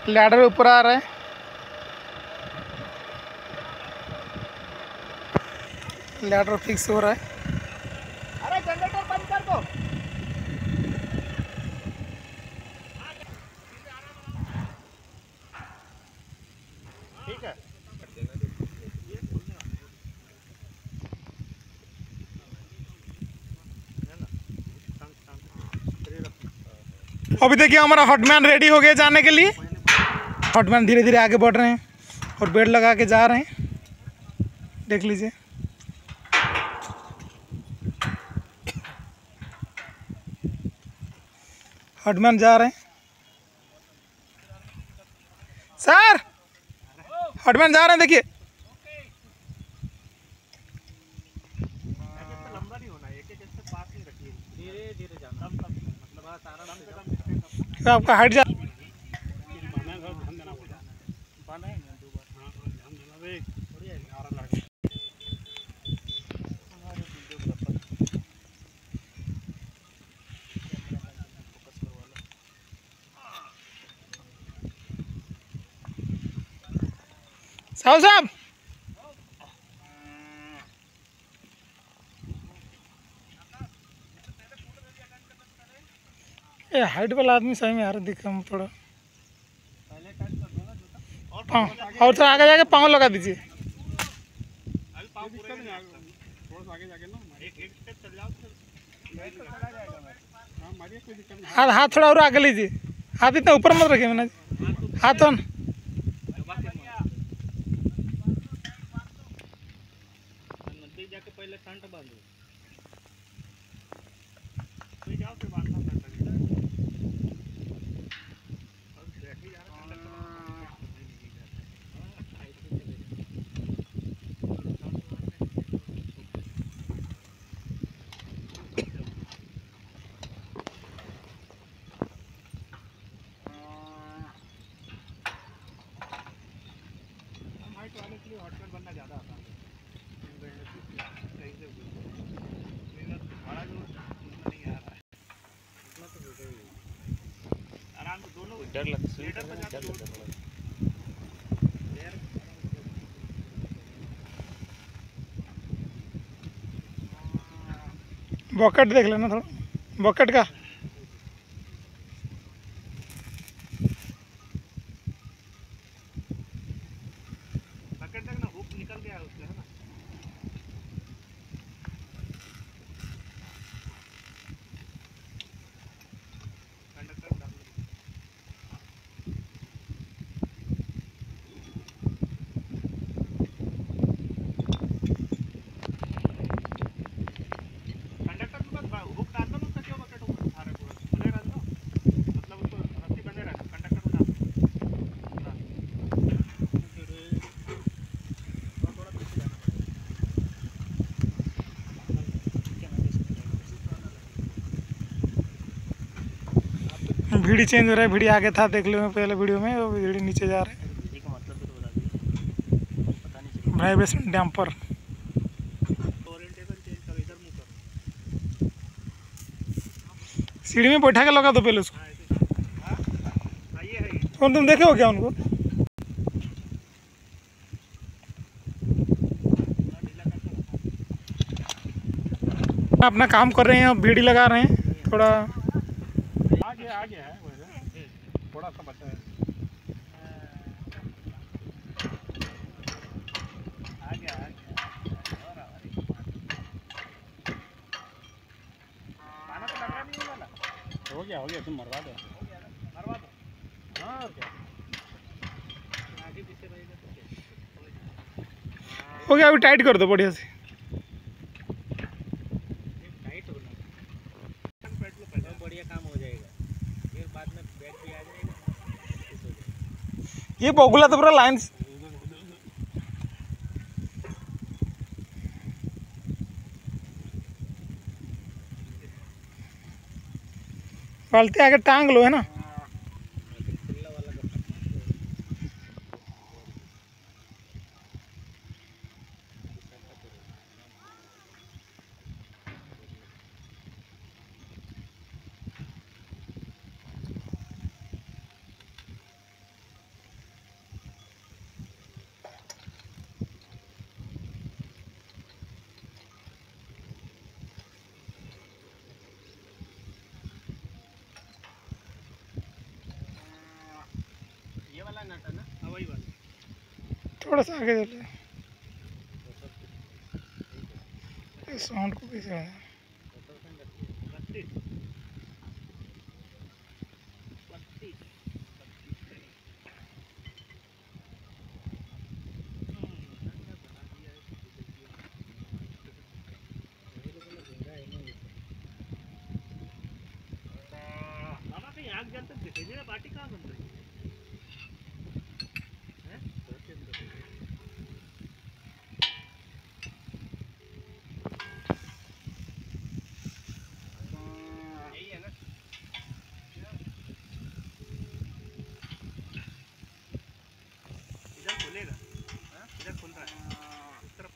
Ladder ऊपर आ रहा है। लैडर फिक्स हो रहा है। अरे जनरेटर बंद कर दो। ठीक है। अभी देखिए हमारा हॉटमैन रेडी हो गया जाने के लिए। हॉटमैन धीरे धीरे आगे बढ़ रहे हैं और बेड लगा के जा रहे हैं। देख लीजिए। हॉटमैन जा रहे हैं। सर हॉटमैन जा रहे हैं, देखिए। लंबा नहीं होना, एक एक स्टेप पास नहीं रखिए, धीरे धीरे जाना। मतलब आपका हाइट जा साहब ये हाइट वाला आदमी सही में यार दिखा हम थोड़ा। हाँ और थोड़ा आगे जाके पाँव लगा दीजिए। हाथ हाथ थोड़ा और आगे लीजिए। हाथ इतना ऊपर मत रखिए मैंने हाथ ऑन। जाके पहले फ्रंट बांधो। वाले के लिए हॉटमेट बनना ज़्यादा आसान है। बड़ा जो नहीं आ रहा है आराम से दोनों डर लगता है। बकेट देख लेना थोड़ा बकेट का। बकेट तक ना हुक निकल गया है उससे, है ना। कंडक्टर डाल कंडक्टर के पास हुक डाल दो ना, उसका क्यों बकेट ऊपर उठा रहे पूरा खुले रह दो, मतलब उसको रस्सी बंधे रहे कंडक्टर में डाल भीड़ी चेंज हो रहा है। भीड़ी आगे था देख लो पहले वीडियो में, वो भीड़ी नीचे जा रहा है। Vibration damper. ओरिएंटेशन चेंज कर, इधर मुंह कर। सीढ़ी में बैठा के लगा दो पहले उसको। हाँ ये है। कौन तुम देखे हो क्या उनको? अपना काम कर रहे हैं, अब भीड़ी लगा रहे हैं। थोड़ा आगे है वैसे थोड़ा सा बचा है। खाना तो लग रहा नहीं वाला। हो गया तुम मरवा दो। हाँ और क्या आगे पीछे रहेगा तो हो गया। अभी टाइट कर दो बढ़िया से। टाइट होना पेट्रोल बढ़िया काम हो जाएगा, फिर बाद में बैग भी आ जाएगा। ये बोगुला तो पूरा लाइन बाल्टी आगे टांग लो, है ना। थोड़ा सा आगे चले, साउंड को कैसे है? पार्टी कहाँ बन रही है? यही है ना? इधर खुलेगा, इधर खुल रहा है इस तरफ।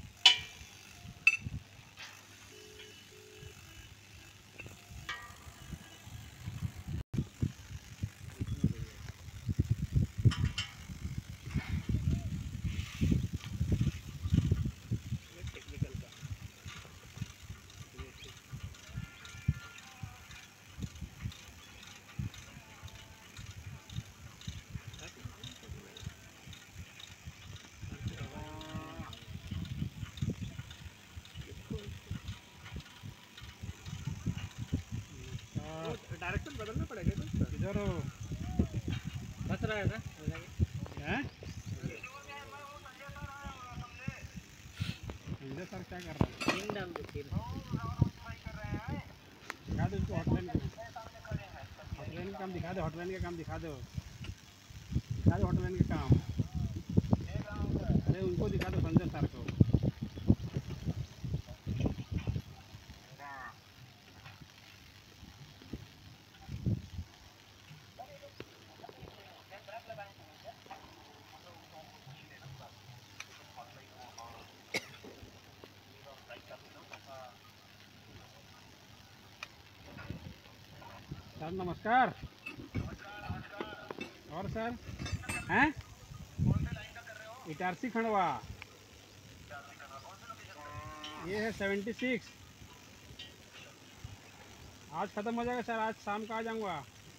डायरेक्शन बदलना पड़ेगा ना इसका। इधर बस रहा है ना? हैं? इधर सर क्या कर रहा है? तीन डाल दो, तीन। दिखा दो इसको हॉटलाइन का काम दिखा दो, हॉटलाइन का काम दिखा दो, हॉटलाइन का काम। अरे उनको दिखा दो, संजय सर को। सर नमस्कार। और सर हैं? इटारसी खंडवा। ये है 76। आज ख़त्म हो जाएगा सर, आज शाम को आ जाऊँगा।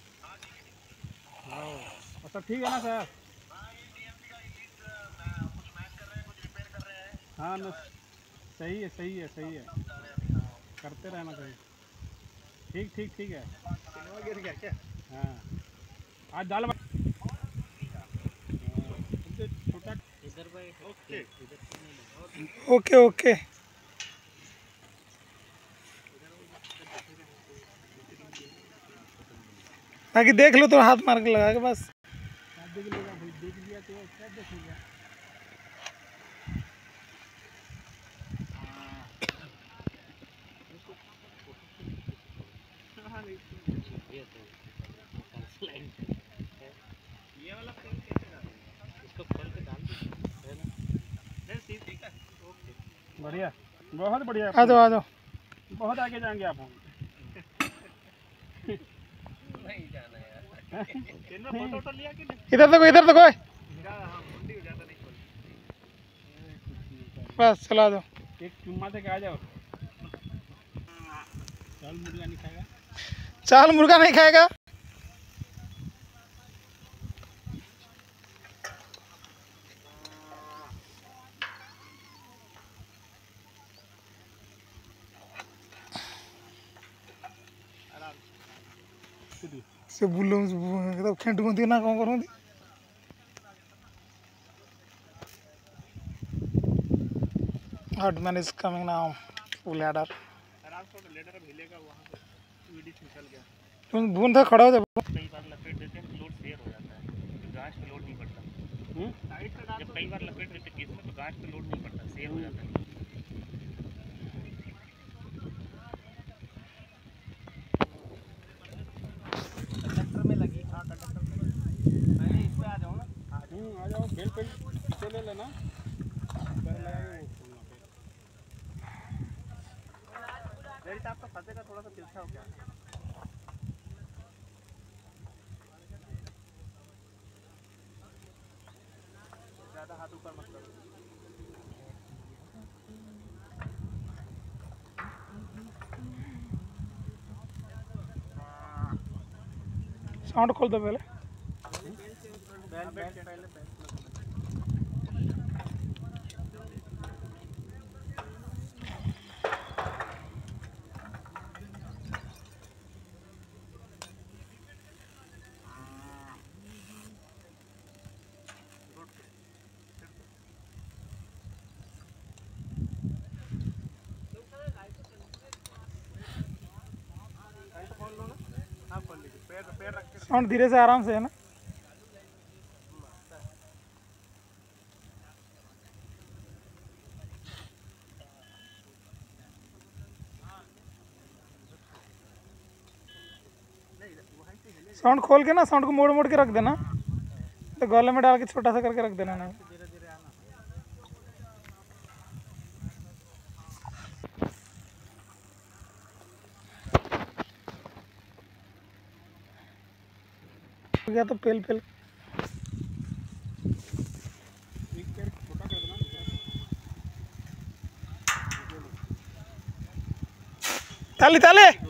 हाँ, और सब ठीक है ना सर? हाँ न, सही है सही है सही है, करते रहना चाहिए। ठीक ठीक ठीक है। गिर गया क्या? हाँ, आज दाल छोटा। इधर भाई। ओके। Okay okay. बाकी देख लो तो हाथ मार के लगा के बस। देख लिया भाई, देख लिया तो क्या देखेगा। ये वाला पेन कैसे डालूं? इसको खोल के डाल दो, है ना? नहीं ठीक है। ओके। बढ़िया, बहुत बढ़िया। आ जाओ आ जाओ। बहुत आगे जाएंगे आप। नहीं जाना यार। इनमें फोटो लिया कि नहीं? इधर देखो इधर देखो। हाँ, मुंडी हो जाता नहीं खोल। बस चला दो। एक चुम्मा से आ जाओ। चाल मुर्गा नहीं खाएगा। चाल मुर्गा नहीं खाएगा। से बुलो एकदम खेंट गुंती ना कौन करूँ hotman is coming now full एडर। आराम से लेडर अब हिलेगा, वहाँ से वीडी निकल गया। तुम बूंद था खड़ा हो जाओ। कई बार लपेट देते हैं, लोड शेयर हो जाता है, तो गांच पे लोड नहीं पड़ता। साइड से जब कई बार लपेट देते केस में, तो गांच पे लोड नहीं पड़ता, शेयर हो जाता है। कंडक्टर में लगी। हाँ, कंडक्टर में पहले इस पे आ जाओ ना। आ जाओ, बेल्ट पीछे ले लेना। बेल्ट आपका फंसेगा, थोड़ा सा तिरछा हो गया। ज़्यादा हाथ ऊपर मत करो। साउंड खोल दो पहले। बेल्ट पहले साउंड धीरे से आराम से है ना। साउंड खोल के ना, साउंड को मोड़ मोड़ के रख देना, तो गले में डाल के छोटा सा करके रख देना ना। हो गया तो पेल पेल ताली ताली।